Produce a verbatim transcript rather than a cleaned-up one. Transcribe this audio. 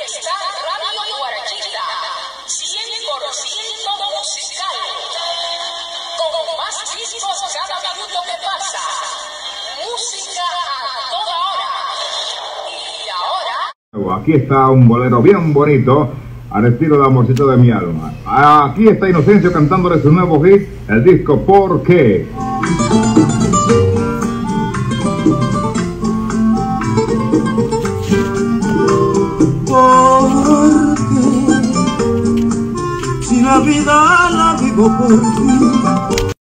está Radio Guarachita, cien por ciento musical, con más discos cada minuto que pasa, música a toda hora. Y ahora... Aquí está un bolero bien bonito, al estilo de Amorcito de mi alma. Aquí está Inocencio cantándole su nuevo hit, el disco ¿Por qué? Porque si la vida la vivo por ti.